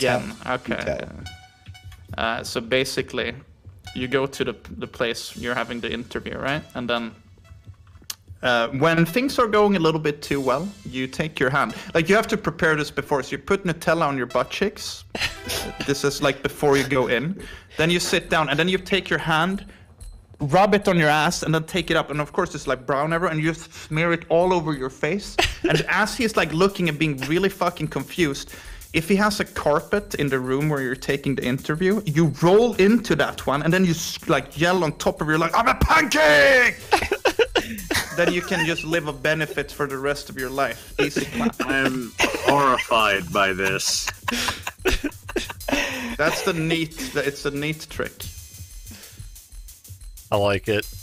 again. Okay. So basically, you go to the place you're having the interview, right? And then when things are going a little bit too well, you take your hand. Like, you have to prepare this before. So you put Nutella on your butt cheeks. This is like before you go in. Then you sit down, and then you take your hand, rub it on your ass, and then take it up. And of course, it's like brown everywhere, and you just smear it all over your face. And as he's like looking and being really fucking confused, if he has a carpet in the room where you're taking the interview, you roll into that one, and then you like yell on top of your like, "I'm a pancake!" Then you can just live a benefit for the rest of your life. Easy clap. I'm horrified by this. That's it's a neat trick. I like it.